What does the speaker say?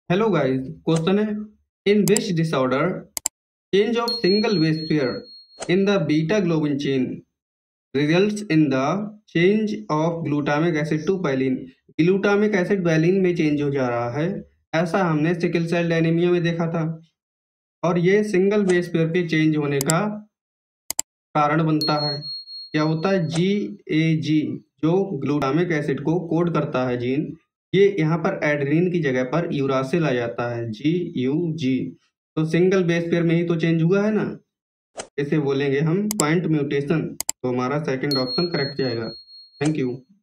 Hello guys, question है in which disorder change of single base pair in the beta globin chain results in the change of glutamic acid to valine. Glutamic acid valine में चेंज हो जा रहा है, ऐसा हमने sickle cell anaemia में देखा था। और ये सिंगल बेस पेयर के चेंज होने का कारण बनता है। क्या होता है, GAG जो ग्लूटामिक एसिड को कोड करता है जीन, ये यहाँ पर एडेनिन की जगह पर यूरासिल आ जाता है, GUG। तो सिंगल बेस पेयर में ही तो चेंज हुआ है ना, इसे बोलेंगे हम पॉइंट म्यूटेशन। तो हमारा सेकंड ऑप्शन करेक्ट जाएगा। Thank you.